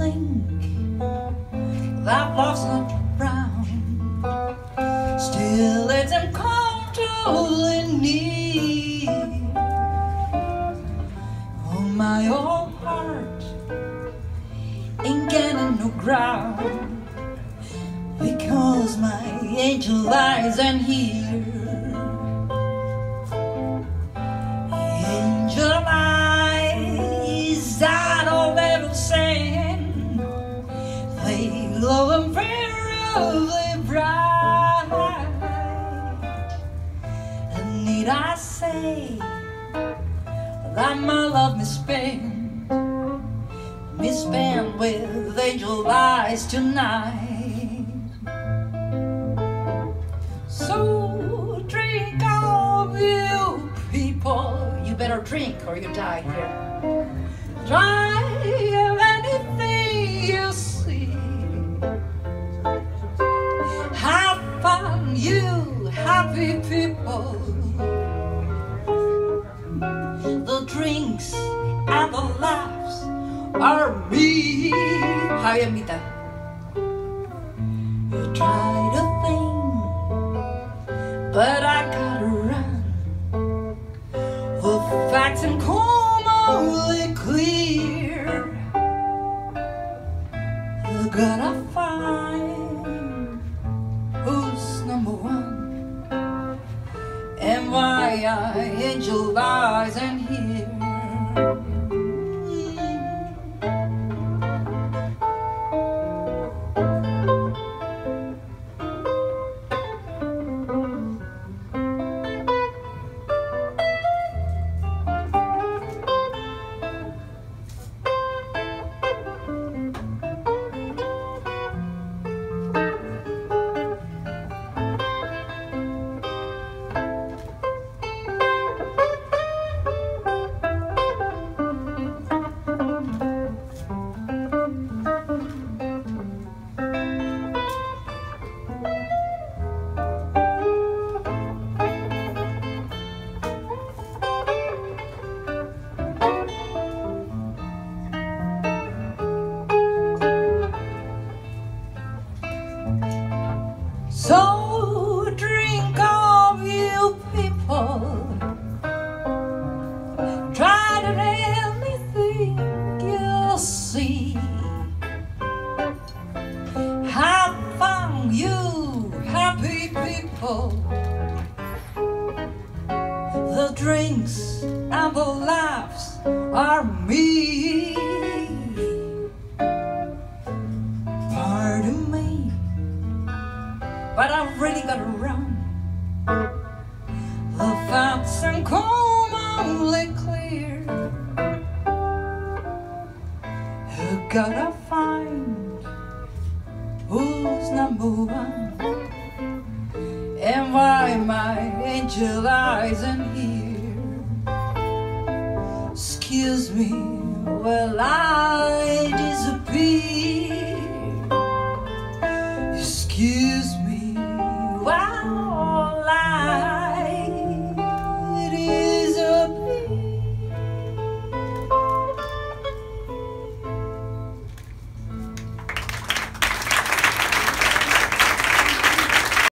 think that love's not around, still it's uncomfortably near. Oh, my old heart ain't getting no ground, because my angel lies in here. Angel eyes that old little saying, they glow unbearably bright. And need I say that my love me spend with angel eyes tonight. So drink all you people, you better drink or you die here. Try anything you see, have fun, you happy people. The drinks and the laughs are me. Hayamita. You try to think, but I gotta run. The facts and calmly clear. You gotta find who's number one, and why I angel eyes in here. So drink all you people, try to anything you'll see, have fun, you happy people. The drinks and the laughs are me. Pardon me, but I've really got to run. The facts and calmly clear. You gotta find who's number one, and why my angel eyes in here. Excuse me while I